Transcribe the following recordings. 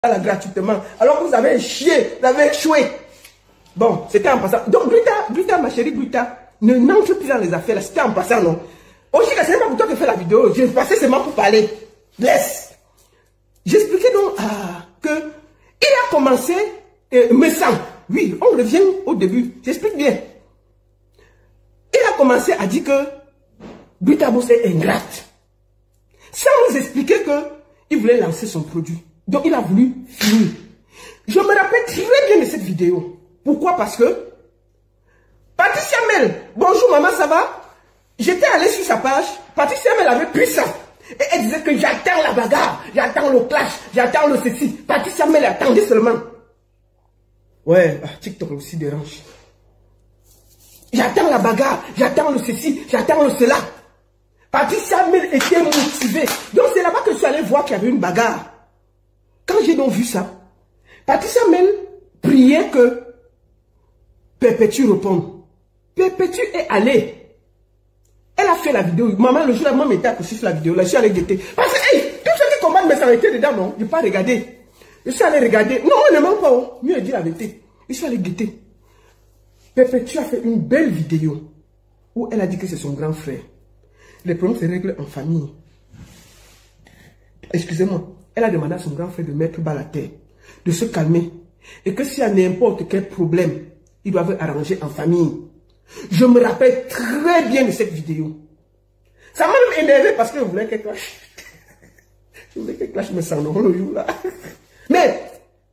là gratuitement. Alors que vous avez chié, vous avez échoué. Bon, c'était en passant. Donc, Gluta, ma chérie Gluta, n'entre plus dans les affaires là. C'était en passant, non? Aussi, c'est pas pour toi que je fais la vidéo. J'ai passé seulement pour parler. Laisse. J'expliquais donc que il a commencé, me semble. Oui, on revient au début. J'explique bien. Il a commencé à dire que Gluta Boss est ingrate. Sans nous expliquer qu'il voulait lancer son produit. Donc il a voulu finir. Je me rappelle très bien de cette vidéo. Pourquoi? Parce que Patricia Mel, bonjour maman, ça va? J'étais allé sur sa page. Patricia Mel avait pris ça. Et elle disait que j'attends la bagarre, j'attends le clash, j'attends le ceci. Patricia Mel attendait seulement. Ouais, TikTok aussi dérange. J'attends la bagarre, j'attends le ceci, j'attends le cela. Patricia Mel était motivée. Donc c'est là-bas que je suis allé voir qu'il y avait une bagarre. Quand j'ai donc vu ça, Patricia Mel priait que Perpétue réponde. Perpétue est allée. Elle a fait la vidéo. Maman, le jour là, maman m'était accrochée sur la vidéo. Là, je suis allé guetter. Parce que, hey, tous ceux qui combattent me s'arrêtaient dedans, non? Je n'ai pas regardé. Je suis allé regarder. Non, on ne ment pas. Oh. Mieux dire la vérité. Je suis allé guetter. Perpétue a fait une belle vidéo où elle a dit que c'est son grand frère. Les problèmes se règlent en famille. Excusez-moi. Elle a demandé à son grand frère de mettre bas la terre, de se calmer. Et que s'il y a n'importe quel problème, ils doivent arranger en famille. Je me rappelle très bien de cette vidéo. Ça m'a même énervé parce que je voulais qu'elle clash. Je voulais qu'elle clash me sang dans le you là. Mais,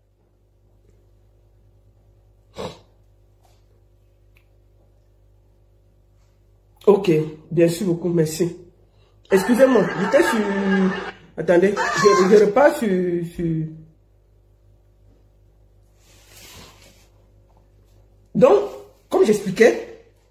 ok, bien sûr, beaucoup, merci. Excusez-moi, j'étais sur... Attendez, je repars sur... Donc, comme j'expliquais,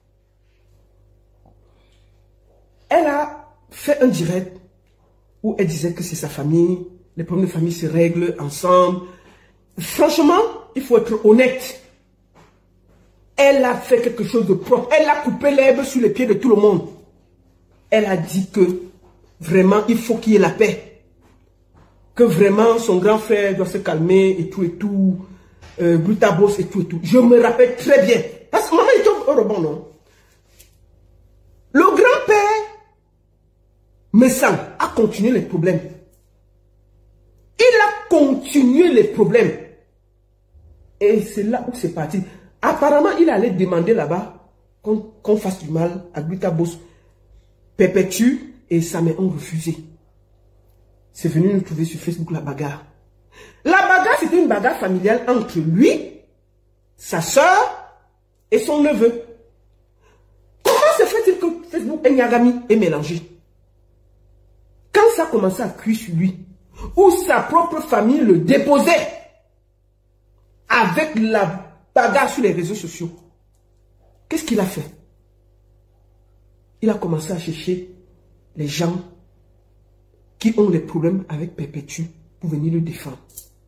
elle a fait un direct où elle disait que c'est sa famille, les problèmes de famille se règlent ensemble. Franchement, il faut être honnête. Elle a fait quelque chose de propre. Elle a coupé l'herbe sur les pieds de tout le monde. Elle a dit que vraiment, il faut qu'il y ait la paix. Que vraiment, son grand frère doit se calmer et tout. Gluta Boss et tout. Je me rappelle très bien. Parce que maman est au rebond, non? Le grand-père, Messang, a continué les problèmes. Il a continué les problèmes. Et c'est là où c'est parti. Apparemment, il allait demander là-bas qu'on fasse du mal à Gluta Boss. Perpétue et Samé ont refusé. C'est venu nous trouver sur Facebook la bagarre. La bagarre, c'était une bagarre familiale entre lui, sa soeur et son neveu. Comment se fait-il que Facebook et Nyagami est mélangé? Quand ça a commencé à cuire sur lui, où sa propre famille le déposait avec la bagarre sur les réseaux sociaux, qu'est-ce qu'il a fait? Il a commencé à chercher les gens qui ont des problèmes avec Perpétue pour venir le défendre.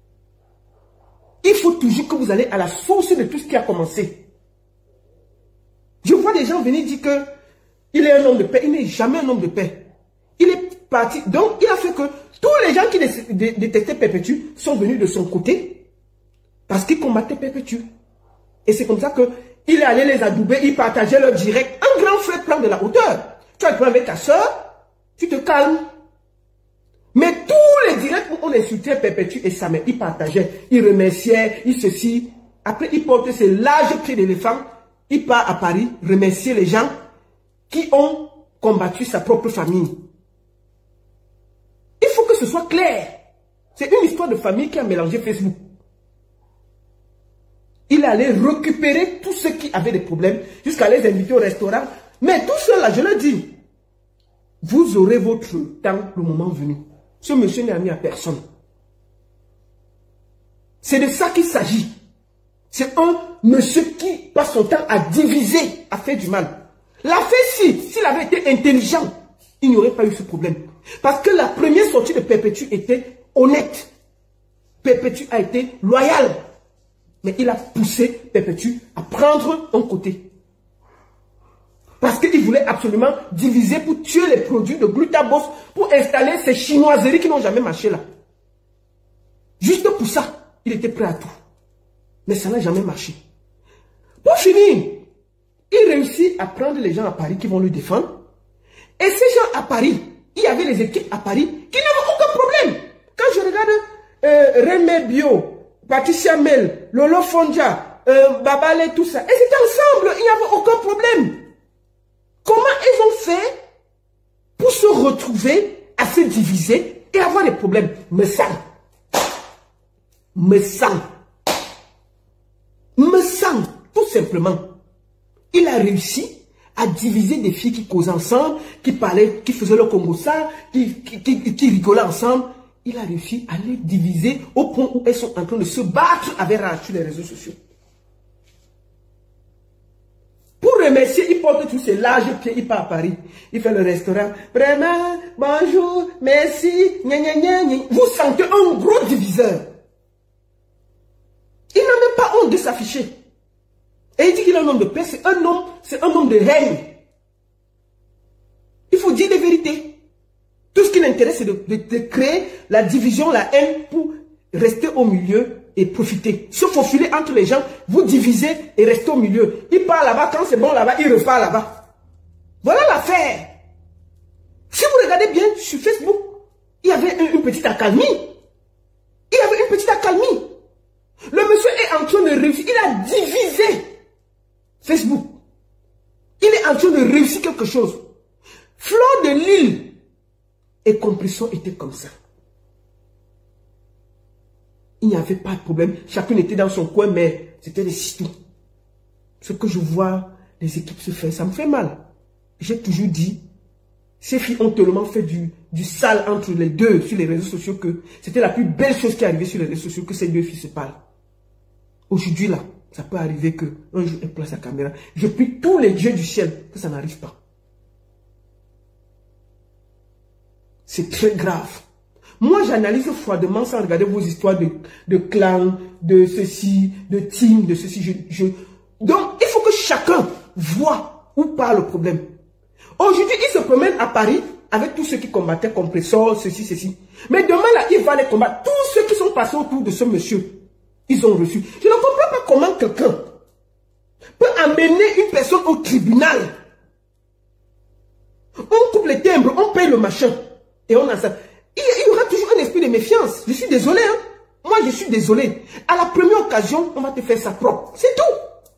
Il faut toujours que vous allez à la source de tout ce qui a commencé. Je vois des gens venir dire que il est un homme de paix. Il n'est jamais un homme de paix. Il est parti. Donc, il a fait que tous les gens qui détestaient Perpétue sont venus de son côté parce qu'ils combattaient Perpétue. Et c'est comme ça qu'il est allé les adouber, il partageait leur direct. Un grand frère prend de la hauteur. Tu as le problème avec ta soeur, tu te calmes. Mais tous les directs où on insultait Perpétue et Samé, ils partageaient, ils remerciaient, ils ceci. Après, ils portaient ces larges pieds d'éléphant. Il part à Paris remercier les gens qui ont combattu sa propre famille. Il faut que ce soit clair. C'est une histoire de famille qui a mélangé Facebook. Il allait récupérer tous ceux qui avaient des problèmes jusqu'à les inviter au restaurant. Mais tout cela, je le dis, vous aurez votre temps le moment venu. Ce monsieur n'est ami à personne. C'est de ça qu'il s'agit. C'est un monsieur qui passe son temps à diviser, à faire du mal. La fait s'il avait été intelligent, il n'y aurait pas eu ce problème. Parce que la première sortie de Perpétue était honnête. Perpétue a été loyal. Mais il a poussé Perpétue à prendre un côté. Parce qu'il voulait absolument diviser pour tuer les produits de Gluta Boss, pour installer ces chinoiseries qui n'ont jamais marché là. Juste pour ça, il était prêt à tout. Mais ça n'a jamais marché. Pour finir, il réussit à prendre les gens à Paris qui vont le défendre. Et ces gens à Paris, il y avait les équipes à Paris qui n'avaient aucun problème. Quand je regarde Rémé Bio, Patricia Mel, Lolo Fonja, Babale, tout ça, ils étaient ensemble, il n'y avait aucun problème. Comment ils ont fait pour se retrouver à se diviser et avoir des problèmes? Me sang, tout simplement. Il a réussi à diviser des filles qui causaient ensemble, qui parlaient, qui faisaient le Congo ça, qui rigolaient ensemble. Il a réussi à les diviser au point où elles sont en train de se battre avec rage sur les réseaux sociaux. Pour remercier, il porte tous ses larges pieds, il part à Paris. Il fait le restaurant. Vraiment, bonjour, merci, gna gna gna gna. Vous sentez un gros diviseur. Il n'a même pas honte de s'afficher. Et il dit qu'il est un homme de paix, c'est un homme de règne. Il faut dire les vérités. Tout ce qui l'intéresse, c'est de créer la division, la haine pour rester au milieu et profiter. Se faufiler entre les gens, vous divisez et restez au milieu. Il part là-bas, quand c'est bon là-bas, il repart là-bas. Voilà l'affaire. Si vous regardez bien sur Facebook, il y avait une petite accalmie. Le monsieur est en train de réussir. Il a divisé Facebook. Il est en train de réussir quelque chose. Fleur de Lille et Compression étaient comme ça. Il n'y avait pas de problème. Chacun était dans son coin, mais c'était des citons. Ce que je vois, les équipes se faire, ça me fait mal. J'ai toujours dit, ces filles ont tellement fait du sale entre les deux sur les réseaux sociaux que c'était la plus belle chose qui est arrivée sur les réseaux sociaux, que ces deux filles se parlent. Aujourd'hui là, ça peut arriver qu'un jour elle place la caméra. Je prie tous les dieux du ciel que ça n'arrive pas. C'est très grave. Moi, j'analyse froidement sans regarder vos histoires de clans, de ceci, de team, de ceci. Donc, il faut que chacun voit où part le problème. Aujourd'hui, il se promène à Paris avec tous ceux qui combattaient Compressor, ceci. Mais demain, là, il va les combattre. Tous ceux qui sont passés autour de ce monsieur, ils ont reçu. Je ne comprends pas comment quelqu'un peut amener une personne au tribunal. On coupe les timbres, on paye le machin. Et on a ça. Il y aura toujours un esprit de méfiance. Je suis désolé. Hein? Moi, je suis désolé. À la première occasion, on va te faire ça propre. C'est tout.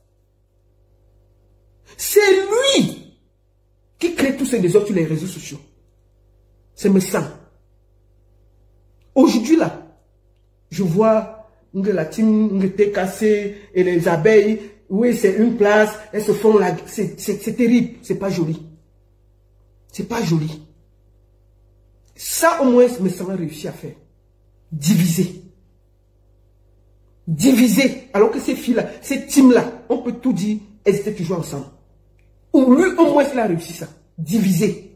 C'est lui qui crée tous ces désordres sur les réseaux sociaux. C'est me sang. Aujourd'hui, là, je vois la team TKC et les abeilles. Oui, c'est une place. Elles se font la... C'est terrible. C'est pas joli. C'est pas joli. Ça, au moins, me semble réussi à faire. Diviser. Diviser. Alors que ces filles-là, ces teams-là, on peut tout dire, elles étaient toujours ensemble. Ou lui, au moins, il a réussi ça. Diviser.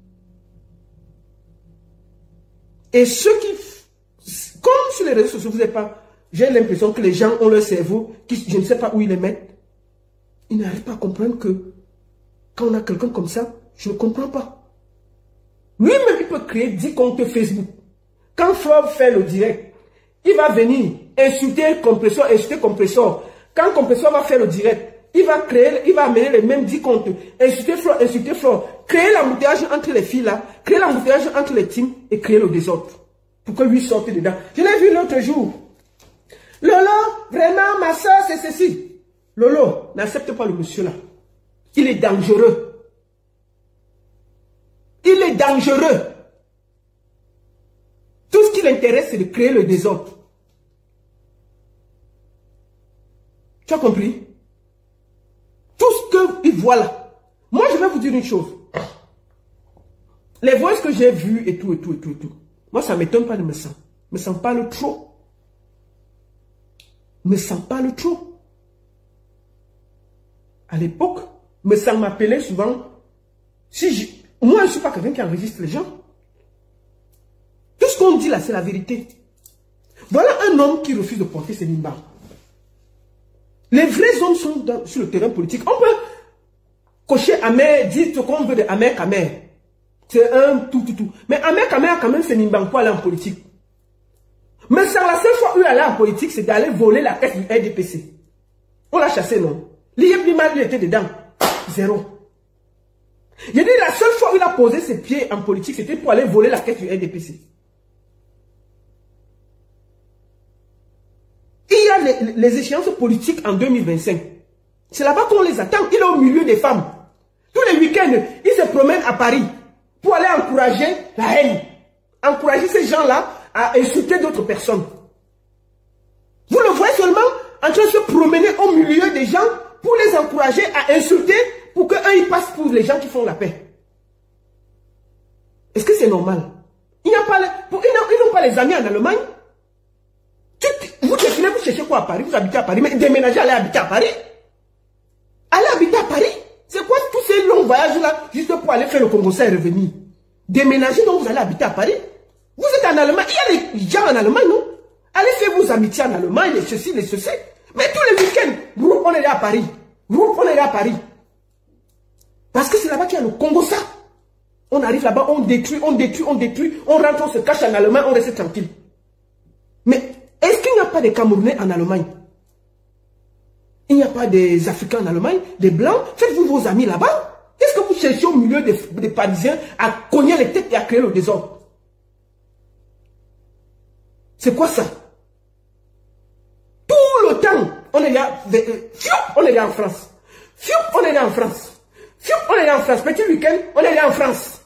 Et ceux qui... Comme sur les réseaux sociaux, vous n'avez pas... J'ai l'impression que les gens ont leur cerveau, je ne sais pas où ils les mettent. Ils n'arrivent pas à comprendre que quand on a quelqu'un comme ça, je ne comprends pas. Lui-même, il peut créer 10 comptes Facebook. Quand Flore fait le direct, il va venir insulter Compressor. Quand Compressor va faire le direct, il va amener les mêmes 10 comptes. Insulter Flore. Créer l'embouteillage entre les filles là, créer l'embouteillage entre les teams et créer le désordre. Pour que lui sorte dedans. Je l'ai vu l'autre jour. Lolo, vraiment, ma soeur, c'est ceci. Lolo, n'accepte pas le monsieur là. Il est dangereux. Il est dangereux. Tout ce qui l'intéresse, c'est de créer le désordre. Tu as compris? Tout ce qu'il voit là. Moi, je vais vous dire une chose. Les voix que j'ai vues et tout. Moi, ça ne m'étonne pas de me sentir. Me sens pas le trop. Me sens pas le trop. À l'époque, me sens m'appeler souvent. Moi, je ne suis pas quelqu'un qui enregistre les gens. Tout ce qu'on dit là, c'est la vérité. Voilà un homme qui refuse de porter ses nimbas. Les vrais hommes sont sur le terrain politique. On peut cocher Amer, dire ce qu'on veut de Amer Kamer. C'est un tout. Mais Amer Kamer a quand même ses nimbas pour aller en politique. Mais c'est la seule fois où il allait en politique, c'est d'aller voler la caisse du RDPC. On l'a chassé, non? L'IEP lui était dedans. Zéro. J'ai dit la seule fois où il a posé ses pieds en politique, c'était pour aller voler la caisse du RDPC. Il y a les échéances politiques en 2025. C'est là-bas qu'on les attend. Il est au milieu des femmes. Tous les week-ends, il se promène à Paris pour aller encourager la haine. Encourager ces gens-là à insulter d'autres personnes. Vous le voyez seulement en train de se promener au milieu des gens pour les encourager à insulter pour qu'eux ils passent pour les gens qui font la paix. Est-ce que c'est normal? Ils n'ont pas les amis en Allemagne. Vous définez, vous cherchez quoi à Paris? Vous habitez à Paris, mais déménagez, allez habiter à Paris. Allez habiter à Paris. C'est quoi tous ces longs voyages-là juste pour aller faire le Congo-Ça et revenir? Déménager, donc vous allez habiter à Paris. Vous êtes en Allemagne, il y a les gens en Allemagne, non? Allez faire vos amitiés en Allemagne, les ceci, les ceci. Mais tous les week-ends, on est là à Paris. On est là à Paris. Parce que c'est là-bas qu'il y a le Congo-Ça. On arrive là-bas, on détruit, on rentre, on se cache en Allemagne, on reste tranquille. Mais est-ce qu'il n'y a pas de Camerounais en Allemagne? Il n'y a pas des Africains en Allemagne, des Blancs? Faites-vous vos amis là-bas? Qu'est-ce que vous cherchez au milieu des Parisiens à cogner les têtes et à créer le désordre? C'est quoi ça? Tout le temps, on est là, on est là en France. On est là en France. On est là en France. Petit week-end, on est là en France.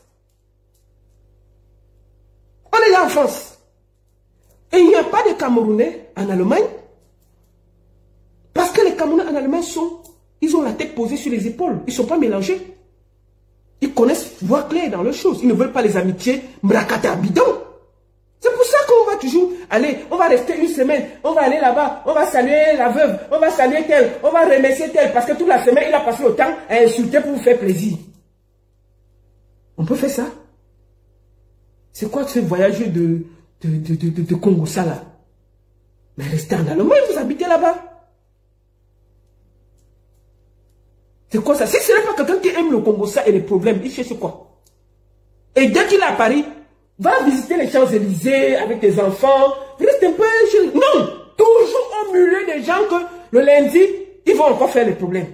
On est là en France. Et il n'y a pas de Camerounais en Allemagne. Parce que les Camerounais en Allemagne ils ont la tête posée sur les épaules. Ils ne sont pas mélangés. Ils connaissent voix claire dans leurs choses. Ils ne veulent pas les amitiés mrakata bidon. C'est pour ça qu'on va toujours aller, on va rester une semaine, on va aller là-bas, on va saluer la veuve, on va saluer tel, on va remercier tel, parce que toute la semaine, il a passé le temps à insulter pour vous faire plaisir. On peut faire ça? C'est quoi ce voyage de Congo-Ça là? Mais restez en Allemagne, vous habitez là-bas. C'est quoi ça? Si ce n'est pas quelqu'un qui aime le Congo-Ça et les problèmes, il cherche quoi? Et dès qu'il est à Paris, va visiter les Champs-Élysées avec tes enfants. Reste un peu chez... Non! Toujours au milieu des gens que le lundi, ils vont encore faire les problèmes.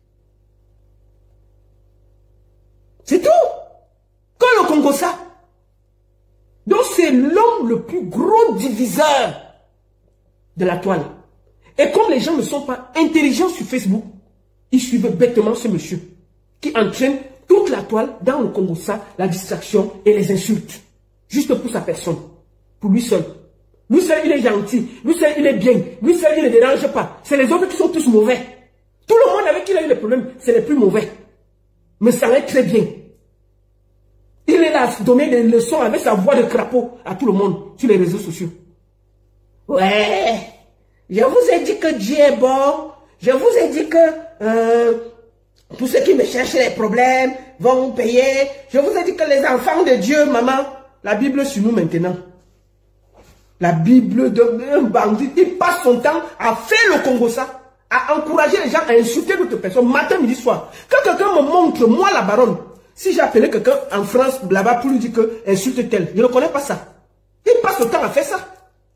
C'est tout. Comme le Congo-Ça. Donc c'est l'homme le plus gros diviseur de la toile. Et comme les gens ne sont pas intelligents sur Facebook, ils suivent bêtement ce monsieur qui entraîne toute la toile dans le Congo-Ça, la distraction et les insultes. Juste pour sa personne. Pour lui seul. Lui seul, il est gentil. Lui seul, il est bien. Lui seul, il ne dérange pas. C'est les autres qui sont tous mauvais. Tout le monde avec qui il a eu les problèmes, c'est les plus mauvais. Mais ça va être très bien. Il est là à donner des leçons avec sa voix de crapaud à tout le monde sur les réseaux sociaux. Ouais, je vous ai dit que Dieu est bon. Je vous ai dit que tous ceux qui me cherchent les problèmes vont payer. Je vous ai dit que les enfants de Dieu, maman, la Bible sur nous maintenant. La Bible d'un bandit, il passe son temps à faire le Congo-Ça, à encourager les gens à insulter d'autres personnes, matin, midi, soir. Quand quelqu'un me montre, moi la baronne, si j'ai appelé quelqu'un en France, là-bas, pour lui dire que insulte tel, je ne connais pas ça. Il passe le temps à faire ça.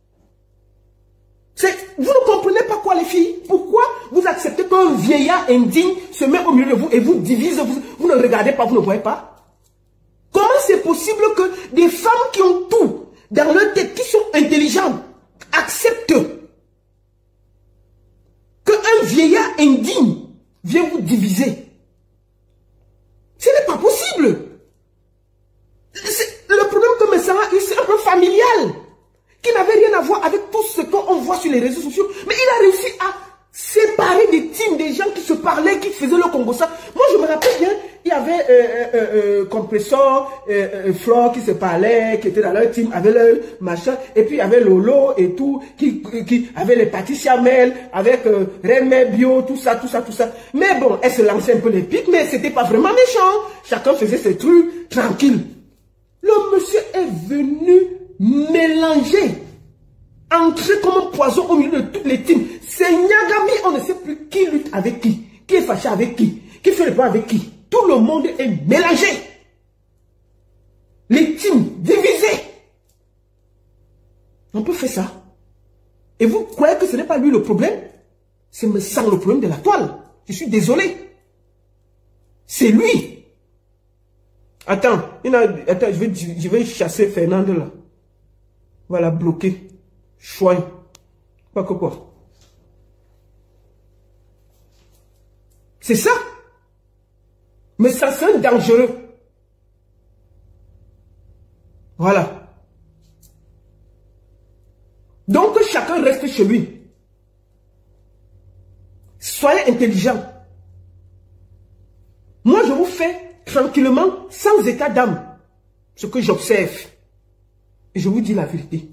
Vous ne comprenez pas quoi les filles? Pourquoi vous acceptez qu'un vieillard indigne se met au milieu de vous et vous divise, vous ne regardez pas, vous ne voyez pas? Comment c'est possible que des femmes qui ont tout dans leur tête, qui sont intelligentes, acceptent qu'un vieillard indigne vienne vous diviser? Ce n'est pas possible. Le problème que Messara a eu, c'est un peu familial, qui n'avait rien à voir avec tout ce qu'on voit sur les réseaux sociaux. Mais il a réussi à séparer des teams, des gens qui se parlaient, qui faisaient le Congo-Ça. Moi, je me rappelle bien, il y avait Compressor, Flore qui se parlaient, qui étaient dans leur team, avec leur machin. Et puis, il y avait Lolo et tout, qui avait les Patricia Mel, avec René Bio, tout ça. Mais bon, elle se lançait un peu les pics, mais c'était pas vraiment méchant. Chacun faisait ses trucs, tranquille. Le monsieur est venu mélanger, entrer comme un poison au milieu de toutes les teams. C'est Nyagami, on ne sait plus qui lutte avec qui est fâché avec qui fait le point avec qui. Tout le monde est mélangé. Les teams divisés. On peut faire ça. Et vous croyez que ce n'est pas lui le problème? C'est me sang le problème de la toile. Je suis désolé. C'est lui. Attends, attends, je vais chasser Fernando là. Voilà, bloqué. Choix. Pas que quoi. C'est ça. Mais ça, c'est dangereux. Voilà. Donc, chacun reste chez lui. Soyez intelligent. Moi, je vous fais tranquillement, sans état d'âme, ce que j'observe. Et je vous dis la vérité.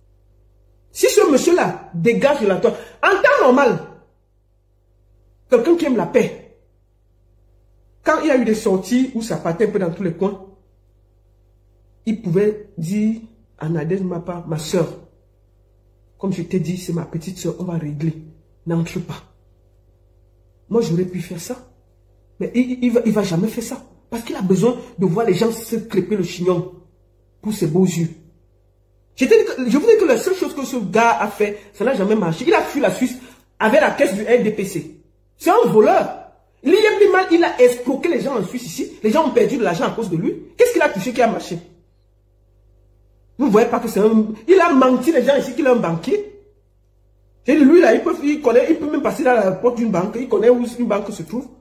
Si ce monsieur-là dégage de la toile, en temps normal, quelqu'un qui aime la paix, quand il y a eu des sorties où ça partait un peu dans tous les coins, il pouvait dire à Nadège, ma soeur, comme je t'ai dit, c'est ma petite soeur, on va régler. N'entre pas. Moi, j'aurais pu faire ça. Mais il va jamais faire ça. Parce qu'il a besoin de voir les gens se crêper le chignon pour ses beaux yeux. Je vous dis que la seule chose que ce gars a fait, ça n'a jamais marché. Il a fui la Suisse avec la caisse du RDPC. C'est un voleur. Il a escroqué les gens en Suisse ici. Les gens ont perdu de l'argent à cause de lui. Qu'est-ce qu'il a touché qui a marché? Vous ne voyez pas que c'est un... Il a menti les gens ici qu'il est un banquier. Et lui là, il peut même passer dans la porte d'une banque. Il connaît où une banque se trouve.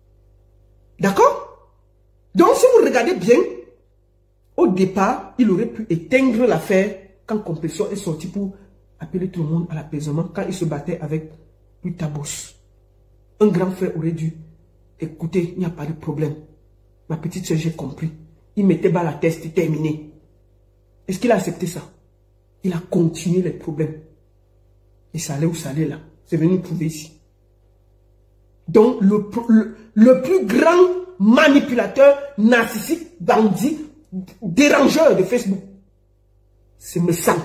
D'accord? Donc si vous regardez bien, au départ, il aurait pu éteindre l'affaire quand Compression est sorti pour appeler tout le monde à l'apaisement, quand il se battait avec Tabos. Un grand frère aurait dû écouter, il n'y a pas de problème. Ma petite soeur, j'ai compris. Il mettait bas la tête, c'est terminé. Est-ce qu'il a accepté ça? Il a continué les problèmes. Et ça allait où ça allait là. C'est venu prouver ici. Donc, le plus grand manipulateur, narcissique, bandit, dérangeur de Facebook, c'est me sang.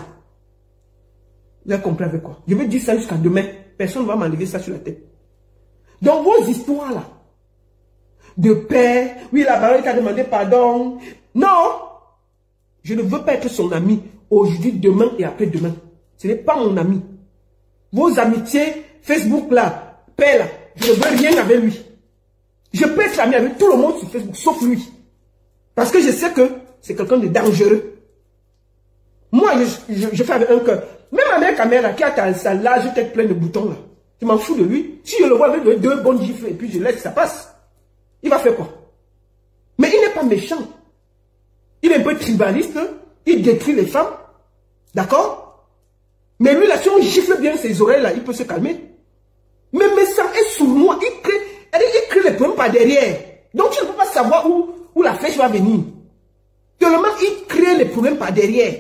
Vous avez compris avec quoi? Je vais dire ça jusqu'à demain. Personne ne va m'enlever ça sur la tête. Donc, vos histoires là, de paix, oui, la baronne qui a demandé pardon. Non! Je ne veux pas être son ami aujourd'hui, demain et après-demain. Ce n'est pas mon ami. Vos amitiés, Facebook là, paix là, je ne veux rien avec lui. Je peux être ami avec tout le monde sur Facebook, sauf lui. Parce que je sais que c'est quelqu'un de dangereux. Moi, je fais avec un cœur. Même ma mère caméra qui a sa large tête pleine de boutons là. Je m'en fous de lui. Si je le vois avec deux bonnes gifles et puis je laisse, ça passe. Il va faire quoi? Mais il n'est pas méchant. Il est un peu tribaliste. Il détruit les femmes. D'accord? Mais lui là, si on gifle bien ses oreilles là, il peut se calmer. Mais ça est sournois. Il crée les problèmes par derrière. Donc tu ne peux pas savoir où la flèche va venir. Tellement il crée les problèmes par derrière.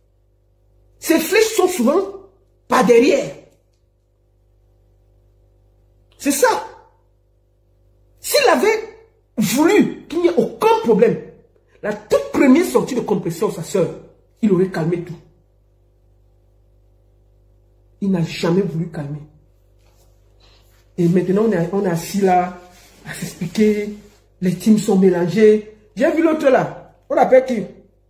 Ces flèches sont souvent par derrière. C'est ça. S'il avait voulu qu'il n'y ait aucun problème, la toute première sortie de Compression, sa soeur, il aurait calmé tout. Il n'a jamais voulu calmer. Et maintenant, on est assis là, à s'expliquer, les teams sont mélangés. J'ai vu l'autre là, on l'appelle qui?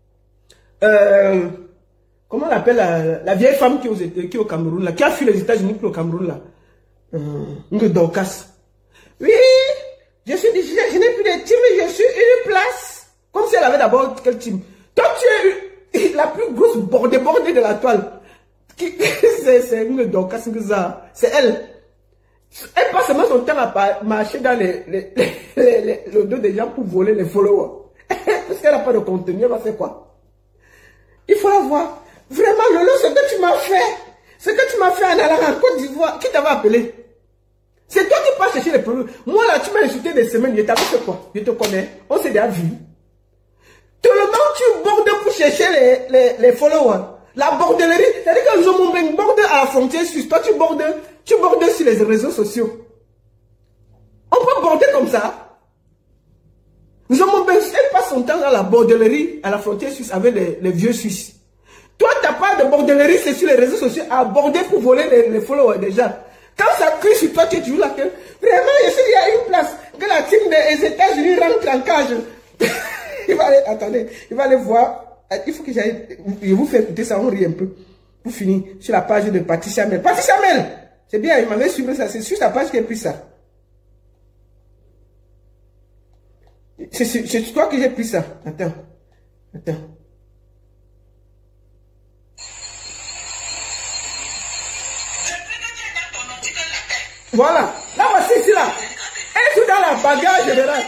Comment on l'appelle la vieille femme qui est au Cameroun là, qui a fui les États-Unis pour le Cameroun là. Dorcas. Oui, je n'ai plus de team, je suis une place. Comme si elle avait d'abord quel team. Toi, tu es la plus grosse bordée de la toile. C'est une Dorcas, c'est elle. Elle passe seulement son temps à marcher dans le dos des gens pour voler les followers. Parce qu'elle n'a pas de contenu, elle va faire quoi? Il faut la voir. Vraiment, Lolo, ce que tu m'as fait. Ce que tu m'as fait en allant en Côte d'Ivoire, qui t'avait appelé? C'est toi qui passes chercher les problèmes. Moi là, tu m'as insulté des semaines, je t'avais fait quoi? Je te connais, on s'est déjà vu. Tout le monde, tu bordes pour chercher les followers. La bordellerie, c'est-à-dire que Zomomben borde à la frontière suisse. Toi, tu bordes sur les réseaux sociaux. On peut border comme ça. Zomomben, elle passe son temps à la bordellerie, à la frontière suisse avec les vieux Suisses. Toi, ta part de bordellerie, c'est sur les réseaux sociaux à border pour voler les followers déjà. Quand ça crie sur toi, tu es toujours là que vraiment, il y a une place que la team des États-Unis rentre en cage. Il va aller, attendez, il va aller voir. Il faut que j'aille, je vous fais écouter ça, on rit un peu. pour finir, sur la page de Patricia Mel. Patricia Mel, c'est bien, il m'avait suivi ça. C'est sur sa page qu'il a pris ça. C'est toi que j'ai pris ça. Attends. Attends. Voilà. Là, voici ici, là. Elle est dans la bagarre générale.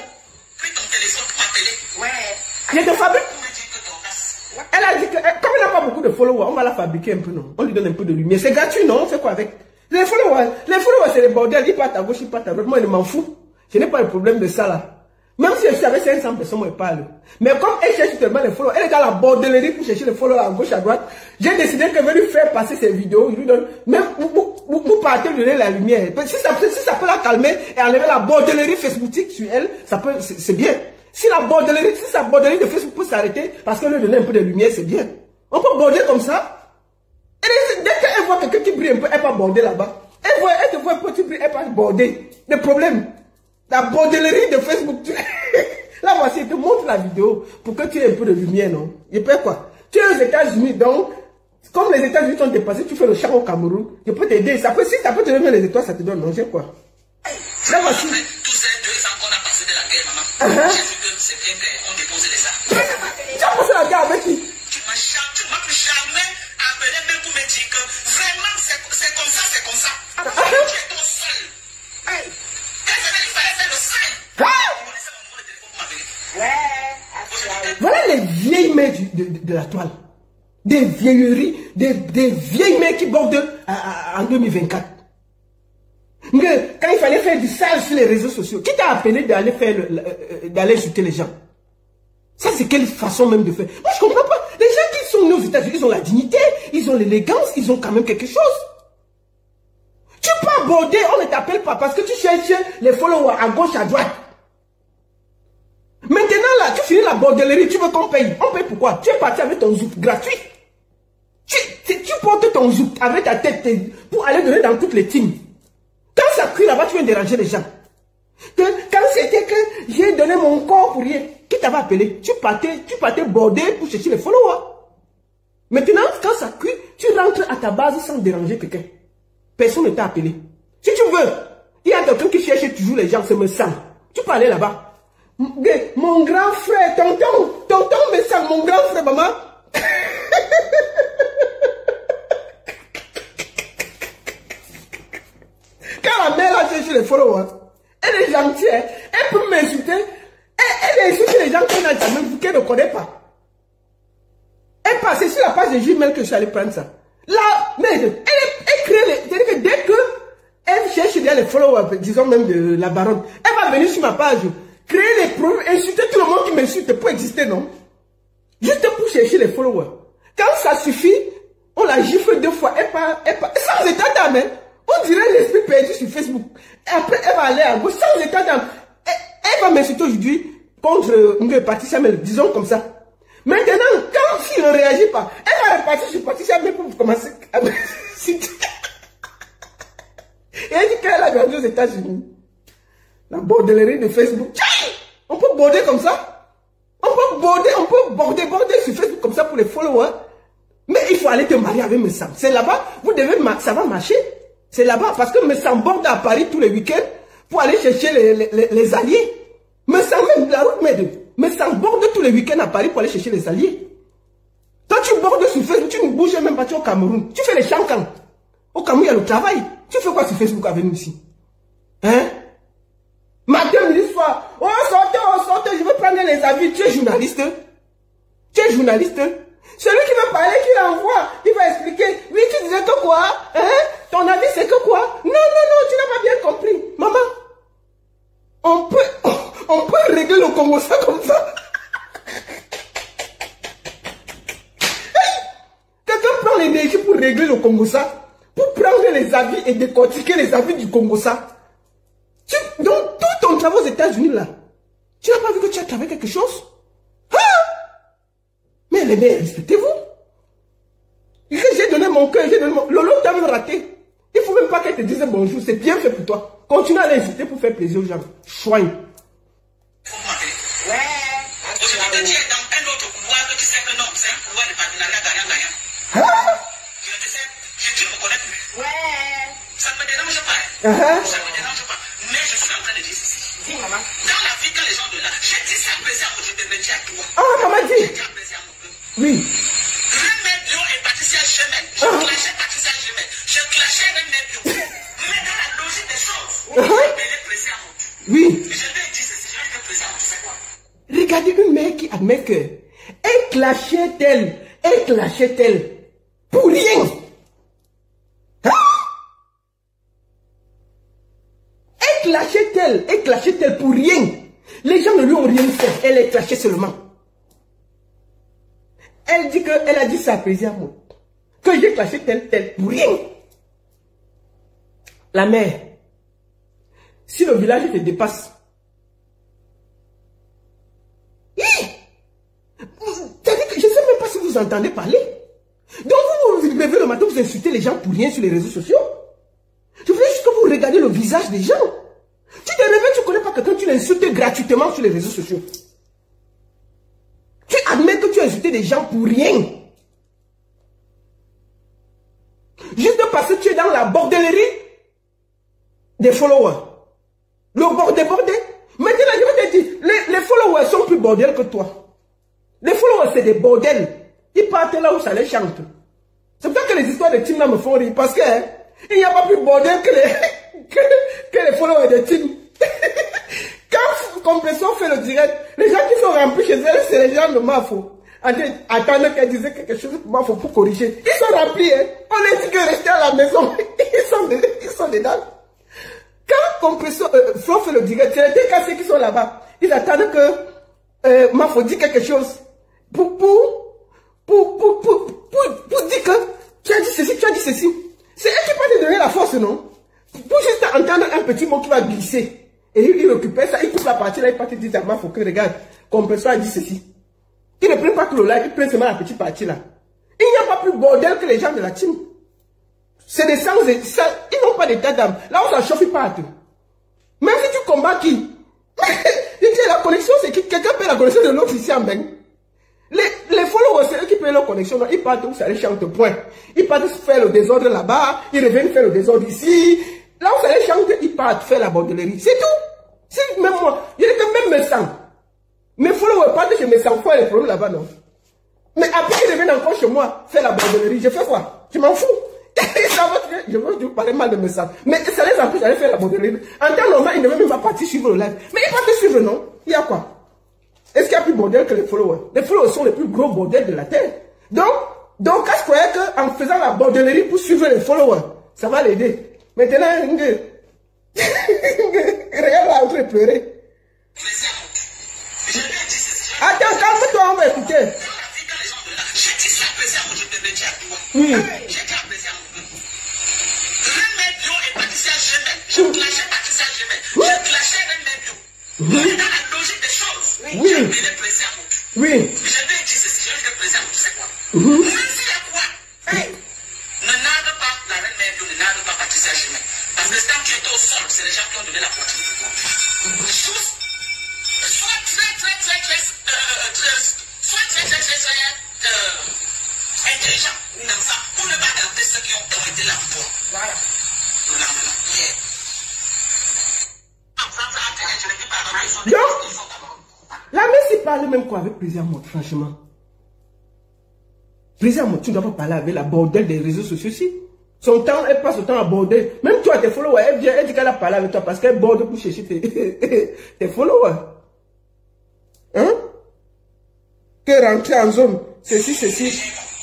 Il y a des fabriques. Elle a dit que, comme il n'a pas beaucoup de followers, on va la fabriquer un peu, non? On lui donne un peu de lumière. C'est gratuit, non? On fait quoi avec? Les followers, c'est les bordels. Il part à gauche, il part à droite. Moi, je m'en fous. Je n'ai pas le problème de ça, là. Même si je savais 500 personnes, moi, je parle. Mais comme elle cherche tellement les followers, elle est dans la bordellerie pour chercher les followers à gauche, à droite. J'ai décidé que je vais lui faire passer ses vidéos. Je lui donne, même, vous partez lui donner la lumière. Si ça peut la calmer et enlever la bordellerie Facebook sur elle, ça peut, c'est bien. Si sa bordellerie de Facebook peut s'arrêter parce qu'elle lui donne un peu de lumière, c'est bien. On peut border comme ça. Dès qu'elle voit quelqu'un qui brille un peu, elle va border là-bas. Elle te voit un petit brille, elle va border. Le problème, la bordellerie de Facebook. Là, voici, je te montre la vidéo pour que tu aies un peu de lumière, non? Je peux quoi? Tu es aux États-Unis, donc, comme les États-Unis sont dépassés, tu fais le char au Cameroun. Je peux t'aider. Si ça peut te donner les étoiles, ça te donne, non? J'ai quoi? Là, voici. Tous ces 2 ans qu'on a passé de la guerre, maman. J'ai vu que c'est bien qu'on dépose les armes. Tu as passé la guerre avec qui? Tu m'as jamais appelé même pour me dire que vraiment c'est comme ça, c'est comme ça. Tu es ton seul. Il fallait faire le seul. Voilà les vieilles mains de la toile. Des vieilleries, des vieilles mains qui bordent en 2024. Mais quand il fallait faire du sale sur les réseaux sociaux, qui t'a appelé d'aller d'aller insulter les gens? Ça, c'est quelle façon même de faire? Moi, je comprends pas. Les gens qui sont nés aux États-Unis, ils ont la dignité, ils ont l'élégance, ils ont quand même quelque chose. Tu peux aborder, on ne t'appelle pas parce que tu cherches les followers à gauche, à droite. Maintenant, là, tu finis la bordellerie, tu veux qu'on paye. On paye pourquoi? Tu es parti avec ton zouk gratuit. Tu portes ton zouk avec ta tête pour aller donner dans toutes les teams. Quand ça crie là-bas, tu viens déranger les gens. Quand c'était que j'ai donné mon corps pour rien, qui t'avait appelé? Tu partais border pour chercher les followers. Maintenant, quand ça crie, tu rentres à ta base sans déranger quelqu'un. Personne ne t'a appelé. Si tu veux, il y a quelqu'un qui cherche toujours les gens, c'est me sang. Tu peux aller là-bas. Mon grand frère, tonton me sang, mon grand frère, maman. Quand la mère a cherché les followers, elle est gentille, elle peut m'insulter, elle insulte les gens qu'elle ne connaît pas. Elle passe sur la page de Gmail que je suis allé prendre ça. Là, mais elle crée c'est-à-dire que dès que elle cherche les followers, disons même de la baronne, elle va venir sur ma page, créer les problèmes, insulter tout le monde qui m'insulte pour exister, non? Juste pour chercher les followers. Quand ça suffit, on la gifle 2 fois, elle part, sans état d'âme, hein. On dirait l'esprit perdu sur Facebook. Et après, elle va aller à gauche, sans état d'âme. Elle va m'insulter aujourd'hui contre Patricia Mel, disons comme ça. Maintenant, quand s'il ne réagit pas, elle va repartir sur Patricia Mel pour commencer à m'insulter. Et elle dit qu'elle a grandi aux États-Unis. La bordellerie de Facebook. On peut border comme ça. On peut border sur Facebook comme ça pour les followers. Mais il faut aller te marier avec Messam. C'est là-bas, ça va marcher. C'est là-bas, parce que Messam borde à Paris tous les week-ends pour aller chercher les alliés. Messam, même la route Messam borde tous les week-ends à Paris pour aller chercher les alliés. Quand tu bordes sur Facebook, tu ne bouges même pas, tu es au Cameroun. Tu fais les chancans. Au Cameroun, il y a le travail. Tu fais quoi sur Facebook avec nous ici? Hein? Matin, midi, soir. Oh, sortez, je veux prendre les avis. Tu es journaliste? Celui qui va parler, qui l'envoie, il va expliquer. Oui, tu disais que quoi? Hein? Ton avis, c'est que quoi? Non, tu n'as pas bien compris. Maman, on peut régler le Congo ça comme ça. Quelqu'un prend l'énergie pour régler le Congo ça. Pour prendre les avis et décortiquer les avis du Congo ça. Donc, tout ton travail aux États-Unis là, tu n'as pas vu que tu as travaillé quelque chose? Mais les mères, respectez-vous. J'ai donné mon cœur, Lolo t'a même raté. Il ne faut même pas qu'elle te dise bonjour, c'est bien fait pour toi. Continue à l'insulter pour faire plaisir aux gens. Choigne. Ouais. Aujourd'hui, tu es dans un autre couloir que tu sais que non, c'est un couloir de partenariat gagnant-gagnant. Tu Ça ne me dérange pas. Mais je suis en train de dire ceci. Dis, maman. Dans la vie, quand les gens de là, j'ai dit ça plaisir à moi, je te le dis à toi. Ah, maman dit. J'ai dit à plaisir à mon peuple. Oui. René Bio et Patricia Gemel. Je clashais Patricia Gemel. Je clashais René Bio. Mais dans la logique des choses, je vais plaisir à mon peuple. Oui. Je lui ai dit ceci, je vais plaisir à mon peuple. C'est quoi? Regardez une mère qui admet que elle clashait elle pour rien. Hein? Elle clashait elle pour rien. Les gens ne lui ont rien fait, elle est clashée seulement. Elle dit qu'elle a dit ça à plaisir à moi. Que j'ai clashé tel pour rien. La mère, si le village te dépasse, je ne sais même pas si vous entendez parler. Donc vous vous levez le matin, vous insultez les gens pour rien sur les réseaux sociaux. Je voulais juste que vous regardez le visage des gens. Tu te réveilles, tu ne connais pas quelqu'un, tu l'insultes gratuitement sur les réseaux sociaux. Tu admets que tu as insulté des gens pour rien. Juste parce que tu es dans la bordellerie des followers. Le bordel. Maintenant, je vais te dire, les followers sont plus bordels que toi. Les followers, c'est des bordels. Ils partent là où ça les chante. C'est pour ça que les histoires de Tim là me font rire. Parce que il n'y a pas plus bordel que les followers de Tim. Quand Compression fait le direct, les gens qui sont remplis chez elle, c'est les gens de Mafo. Attendez qu'elle disait quelque chose pour Mafo pour corriger. Ils sont remplis. Hein. On les dit que rester à la maison. Ils sont dedans. Quand Compression Flo fait le direct, c'est les TKC qui sont là-bas. Ils attendent que Mafo dit quelque chose. Pour dire que tu as dit ceci. C'est elle qui peut te donner la force, non? Pour juste entendre un petit mot qui va glisser. Et il récupère ça, il coupe la partie là, il part te dire, il faut que regarde, Compression a dit ceci. Il ne prend pas tout le live, il prend seulement la petite partie là. Il n'y a pas plus bordel que les gens de la team. C'est des sangs, ils n'ont pas d'état d'âme. Là où ça chauffe, ils partent. Même si tu combats qui? Je dis, la connexion, c'est qui? Quelqu'un paie la connexion de l'autre ici en Beng. Les followers, c'est eux qui payent leur connexion. Ils partent où ça les chante, point. Ils partent faire le désordre là-bas, ils reviennent faire le désordre ici. Là où ça les chante, ils partent faire la bordellerie. C'est tout. C'est même moi. Il y a que même mes sangs. Mes followers partent chez mes sangs, faire les problèmes là-bas, non. Mais après, ils reviennent encore chez moi, faire la bordellerie. Je fais quoi? Je m'en fous. Je veux parler mal de mes sangs. Mais ça les empêche d'aller faire la bordellerie. En temps normal, ils ne veulent même pas partir suivre le live. Mais ils partent suivre, non? Il y a quoi? Est-ce qu'il y a plus bordel que les followers? Les followers sont les plus gros bordels de la terre. Donc je croyais qu'en faisant la bordellerie pour suivre les followers, ça va l'aider. Maintenant, regarde là, on peut pleurer. Attends, calme-toi, on va écouter. J'ai dit ça à plaisir, je te le dis à toi. Oui. J'ai dit à plaisir. René Bio et Patricia Gemel. Je clashais Patricia Gemel. Je clashais René Bio. Mais dans la logique des choses, oui. Je vais plaisir à mon Dieu. Oui. Je lui ai dit ceci, je vais plaisir à mon Dieu, c'est quoi? Même s'il y a quoi? Ne nargue pas la René Bio, ne nargue pas Patricia Gemel. Parce que tant que tu étais au sol, c'est les gens qui ont donné la opportunité pour toi. Sois très intelligent comme ça pour ne pas garder ceux qui ont été là pour toi. Voilà. Donc, la messe, il parle même quoi avec plaisir à moi, franchement. Plaisir à moi, tu ne dois pas parler avec la bordel des réseaux sociaux ici. Son temps, elle passe son temps à border. Même toi, tes followers, elle vient, elle dit qu'elle a parlé avec toi parce qu'elle borde pour chercher tes followers. Hein? Que rentrer en zone, ceci.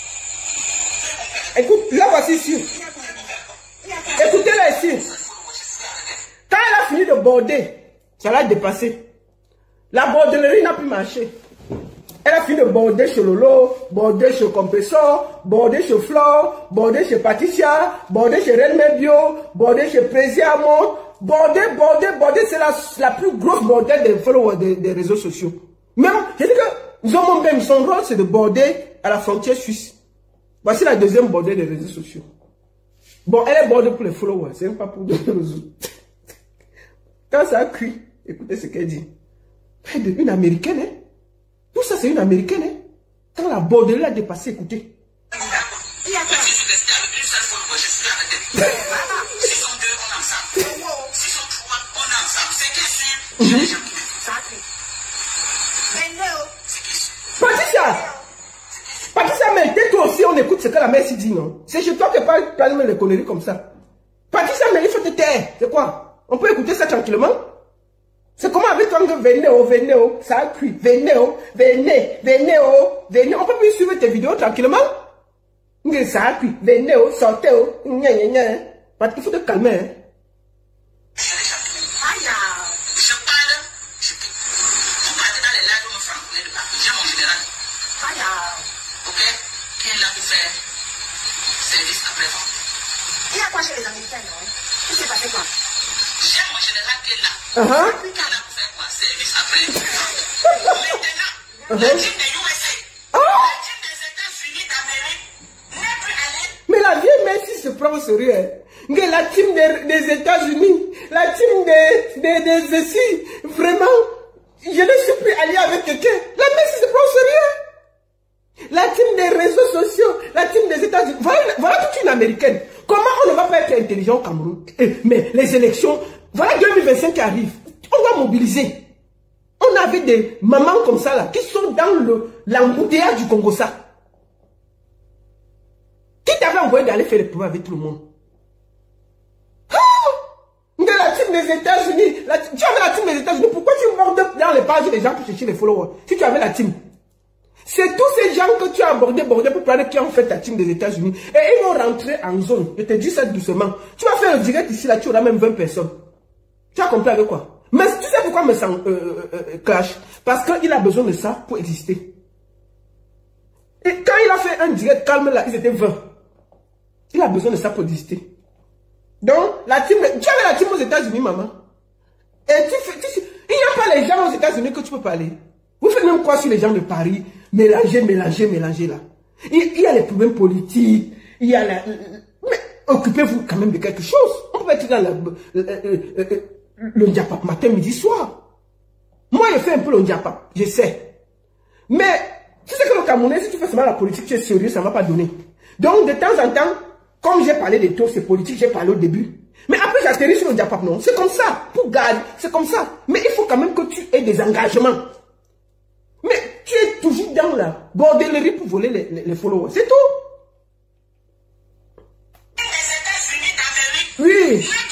Écoute, là voici ici. Écoutez-la ici. Quand elle a fini de border, ça l'a dépassé. La bordellerie n'a plus marché. Elle a fini de border chez Lolo, border chez Compressor, border chez Flore, border chez Patricia, border chez René Bio, border chez Présiamo, border, c'est la plus grosse bordel des followers des réseaux sociaux. Même, je dis que même son rôle, c'est de border à la frontière suisse. Voici la deuxième bordel des réseaux sociaux. Bon, elle est bordée pour les followers, c'est même pas pour d'autres réseaux. Quand ça a cuit, écoutez ce qu'elle dit. Une américaine, hein? Tout ça, c'est une américaine, hein? Quand la bordellerie a dépassé, écoutez. Si je suis resté avec une seule follower, je suis arrêté. Si sont deux, on ensemble. J'ai les gens qui Patricia, mais toi aussi, on écoute ce que la mère s'y dit, non? C'est chez toi que parle les conneries comme ça. Patricia, mais il faut te taire. C'est quoi? On peut écouter ça tranquillement? C'est comment avec toi que venez, ça a cuit. Venez. On peut plus suivre tes vidéos tranquillement? Ça a cuit. Venez, sortez, parce qu'il faut te calmer, hein. Chez les Américains, non? Qu'est-ce qui s'est passé quoi? J'aime mon général qui est là. Il a fait quoi? Service après. Maintenant, la team des USA, la team des États-Unis d'Amérique n'est plus allée. Mais la vieille Messi se prend au sérieux. Hein? La team des États-Unis, la team des ici, vraiment, je ne suis plus allié avec quelqu'un. La Messi se prend au sérieux. La team des réseaux sociaux, la team des États-Unis. Voilà toute une américaine. Comment on ne va pas être intelligent au Cameroun? Mais les élections, voilà 2025 qui arrive. On va mobiliser. On avait des mamans comme ça là, qui sont dans l'embouteillage du Congo ça. Qui t'avait envoyé d'aller faire les pouvoirs avec tout le monde? De la team des États-Unis. Tu avais la team des États-Unis. Pourquoi tu mordes dans les pages des gens pour chercher les followers? Si tu avais la team. C'est tous ces gens que tu as abordé pour parler qui ont fait ta team des États-Unis. Et ils vont rentrer en zone. Je te dis ça doucement. Tu vas faire le direct ici, là, tu auras même 20 personnes. Tu as compris avec quoi? Mais tu sais pourquoi me sens clash? Parce qu'il a besoin de ça pour exister. Et quand il a fait un direct calme là, ils étaient 20. Il a besoin de ça pour exister. Donc, la team, tu avais la team aux États-Unis, maman. Et il n'y a pas les gens aux États-Unis que tu peux parler. Vous faites même quoi sur les gens de Paris? Mélanger là. Il y a les problèmes politiques, il y a la... Mais occupez-vous quand même de quelque chose. On peut être dans le Ndiapap matin, midi, soir. Moi, je fais un peu le Ndiapap, je sais. Mais, tu sais que le Camerounais, si tu fais seulement la politique, tu es sérieux, ça ne va pas donner. Donc, de temps en temps, comme j'ai parlé des taux, c'est politique, j'ai parlé au début. Mais après, j'atterris sur le Ndiapap, non. C'est comme ça, pour garder, c'est comme ça. Mais il faut quand même que tu aies des engagements. Mais tu es toujours dans la bordellerie pour voler les followers. C'est tout. Les États-Unis d'Amérique. Oui.